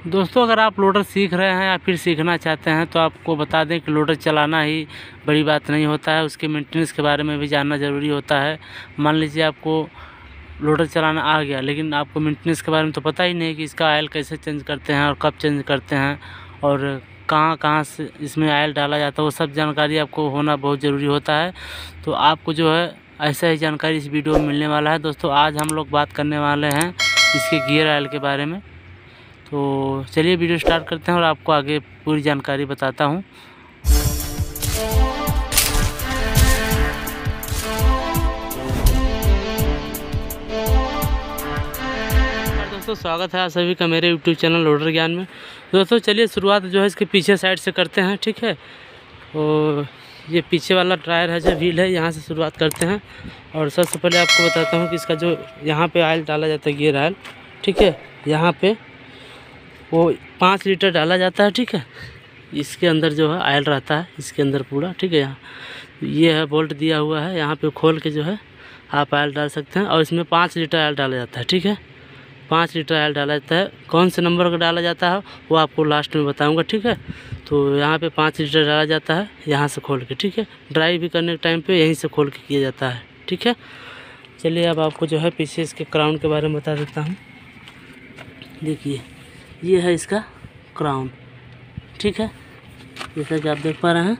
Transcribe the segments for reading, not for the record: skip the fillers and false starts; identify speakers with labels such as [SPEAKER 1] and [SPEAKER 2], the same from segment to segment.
[SPEAKER 1] दोस्तों अगर आप लोडर सीख रहे हैं या फिर सीखना चाहते हैं तो आपको बता दें कि लोडर चलाना ही बड़ी बात नहीं होता है, उसके मेंटेनेंस के बारे में भी जानना ज़रूरी होता है। मान लीजिए आपको लोडर चलाना आ गया लेकिन आपको मेंटेनेंस के बारे में तो पता ही नहीं कि इसका ऑयल कैसे चेंज करते हैं और कब चेंज करते हैं और कहाँ कहाँ से इसमें ऑयल डाला जाता है, वो सब जानकारी आपको होना बहुत ज़रूरी होता है। तो आपको जो है ऐसा ही जानकारी इस वीडियो में मिलने वाला है। दोस्तों आज हम लोग बात करने वाले हैं इसके गियर ऑयल के बारे में। तो चलिए वीडियो स्टार्ट करते हैं और आपको आगे पूरी जानकारी बताता हूं। दोस्तों स्वागत है आप सभी का मेरे YouTube चैनल लोडर ज्ञान में। दोस्तों चलिए शुरुआत जो है इसके पीछे साइड से करते हैं, ठीक है। और ये पीछे वाला टायर है जो व्हील है, यहाँ से शुरुआत करते हैं। और सबसे पहले आपको बताता हूँ कि इसका जो यहाँ पे ऑयल डाला जाता है गियर ऑयल, ठीक है, यहाँ पे वो 5 लीटर डाला जाता है, ठीक है। इसके अंदर जो है ऑयल रहता है इसके अंदर पूरा, ठीक है। यहाँ ये है बोल्ट दिया हुआ है, यहाँ पे खोल के जो है आप ऑयल डाल सकते हैं। और इसमें 5 लीटर ऑयल डाला जाता है, ठीक है। 5 लीटर ऑयल डाला जाता है। कौन से नंबर का डाला जाता है वो आपको लास्ट में बताऊंगा, ठीक है। तो यहाँ पे 5 लीटर डाला जाता है यहाँ से खोल के, ठीक है। ड्राई भी करने के टाइम पे यहीं से खोल के किया जाता है, ठीक है। चलिए अब आपको जो है पीछे इसके क्राउन के बारे में बता देता हूँ। देखिए ये है इसका क्राउन, ठीक है, जैसा कि आप देख पा रहे हैं।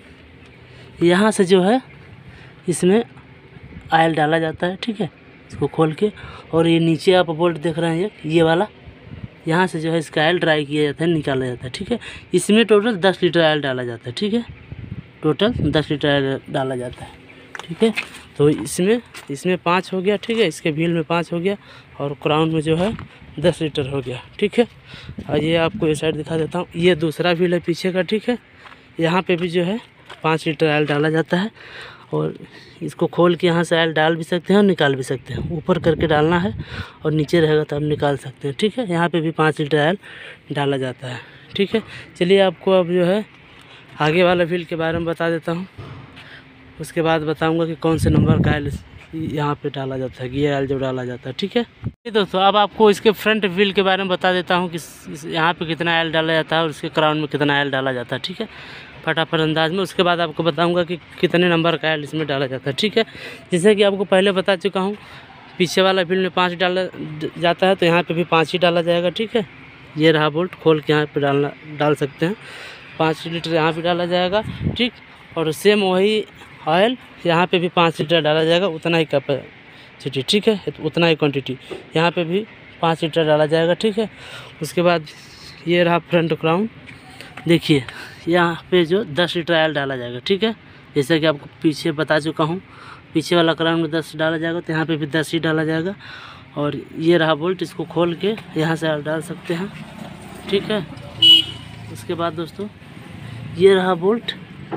[SPEAKER 1] यहाँ से जो है इसमें ऑयल डाला जाता है, ठीक है, इसको खोल के। और ये नीचे आप बोल्ट देख रहे हैं ये वाला, यहाँ से जो है इसका ऑयल ड्राई किया जाता है, निकाला जाता है, ठीक है। इसमें टोटल 10 लीटर ऑयल डाला जाता है, ठीक है। टोटल 10 लीटर ऑयल डाला जाता है, ठीक है। तो इसमें 5 हो गया, ठीक है। इसके व्हील में 5 हो गया और क्राउन में जो है 10 लीटर हो गया, ठीक है। और ये आपको ये साइड दिखा देता हूँ, ये दूसरा व्हील है पीछे का, ठीक है। यहाँ पे भी जो है 5 लीटर ऑयल डाला जाता है। और इसको खोल के यहाँ से ऑयल डाल भी सकते हैं और निकाल भी सकते हैं। ऊपर करके डालना है और नीचे रहेगा तो आप निकाल सकते हैं, ठीक है। यहाँ पे भी 5 लीटर ऑयल डाला जाता है, ठीक है। चलिए आपको अब जो है आगे वाला व्हील के बारे में बता देता हूँ, उसके बाद बताऊँगा कि कौन से नंबर का ऑयल यहाँ पे डाला जाता है, गियर ऑयल जो डाला जाता है, ठीक है। दोस्तों अब आपको इसके फ्रंट व्हील के बारे में बता देता हूँ कि यहाँ पे कितना ऑयल डाला जाता है और उसके क्राउन में कितना ऑयल डाला जाता है, ठीक है, फटाफट अंदाज में। उसके बाद आपको बताऊंगा कि कितने नंबर का ऑयल इसमें डाला जाता है, ठीक है। जैसे कि आपको पहले बता चुका हूँ, पीछे वाला व्हील में 5 डाला जाता है तो यहाँ पे भी 5 ही डाला जाएगा, ठीक है। ये रहा बोल्ट, खोल के यहाँ पे डाल सकते हैं। 5 लीटर यहाँ पे डाला जाएगा, ठीक। और सेम वही ऑयल यहाँ पे भी 5 लीटर डाला जाएगा, उतना ही कैपेसिटी, ठीक है, उतना ही क्वांटिटी। यहाँ पे भी 5 लीटर डाला जाएगा, ठीक है। उसके बाद ये रहा फ्रंट क्राउन, देखिए यहाँ पे जो 10 लीटर ऑयल डाला जाएगा, ठीक है। जैसे कि आपको पीछे बता चुका हूँ, पीछे वाला क्राउन में 10 डाला जाएगा तो यहाँ पे भी 10 ही डाला जाएगा। और ये रहा बोल्ट, इसको खोल के यहाँ से ऑयल डाल सकते हैं, ठीक है। उसके बाद दोस्तों ये रहा बोल्ट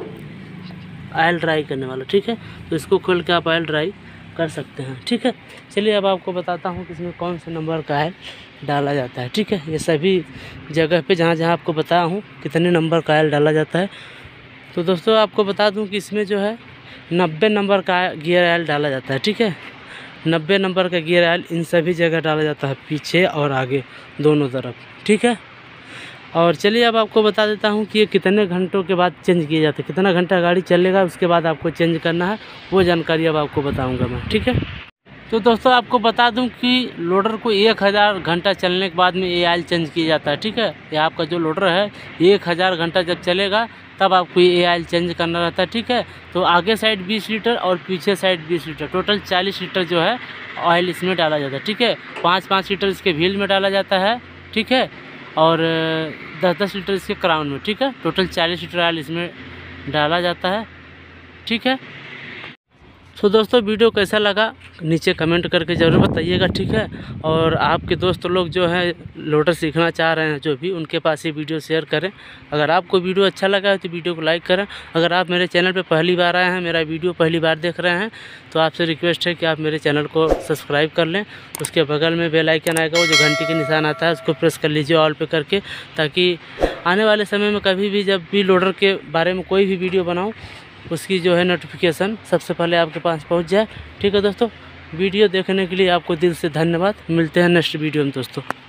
[SPEAKER 1] ऑयल ड्राई करने वाला, ठीक है। तो इसको खोल के आप ऑयल ड्राई कर सकते हैं, ठीक है। चलिए अब आपको बताता हूँ कि इसमें कौन से नंबर का ऑयल डाला जाता है, ठीक है। ये सभी जगह पे जहाँ जहाँ आपको बताया हूँ कितने नंबर का ऑयल डाला जाता है। तो दोस्तों आपको बता दूँ कि इसमें जो है 90 नंबर का गियर ऑयल डाला जाता है, ठीक है। 90 नंबर का गियर ऑयल इन सभी जगह डाला जाता है, पीछे और आगे दोनों तरफ, ठीक है। और चलिए अब आपको बता देता हूँ कि ये कितने घंटों के बाद चेंज किए जाते हैं, कितना घंटा गाड़ी चलेगा उसके बाद आपको चेंज करना है, वो जानकारी अब आपको बताऊँगा मैं, ठीक है। तो दोस्तों आपको बता दूं कि लोडर को 1000 घंटा चलने के बाद में ये ऑयल चेंज किया जाता है, ठीक है। ये आपका जो लोडर है 1000 घंटा जब चलेगा तब आपको ये ऑयल चेंज करना रहता है, ठीक है। तो आगे साइड 20 लीटर और पीछे साइड 20 लीटर, टोटल 40 लीटर जो है ऑयल इसमें डाला जाता है, ठीक है। 5-5 लीटर इसके व्हील में डाला जाता है, ठीक है। और 10-10 लीटर इसके क्राउन में, ठीक है। टोटल 40 लीटर ऑयल इसमें डाला जाता है, ठीक है। तो दोस्तों वीडियो कैसा लगा नीचे कमेंट करके ज़रूर बताइएगा, ठीक है। और आपके दोस्त लोग जो हैं लोडर सीखना चाह रहे हैं जो भी, उनके पास ये वीडियो शेयर करें। अगर आपको वीडियो अच्छा लगा है तो वीडियो को लाइक करें। अगर आप मेरे चैनल पे पहली बार आए हैं, मेरा वीडियो पहली बार देख रहे हैं, तो आपसे रिक्वेस्ट है कि आप मेरे चैनल को सब्सक्राइब कर लें। उसके बगल में बेल आइकन आएगा, वो जो घंटी के निशान आता है उसको प्रेस कर लीजिए ऑल पे करके, ताकि आने वाले समय में कभी भी जब भी लोडर के बारे में कोई भी वीडियो बनाऊँ उसकी जो है नोटिफिकेशन सबसे पहले आपके पास पहुंच जाए, ठीक है दोस्तों। वीडियो देखने के लिए आपको दिल से धन्यवाद। मिलते हैं नेक्स्ट वीडियो में दोस्तों।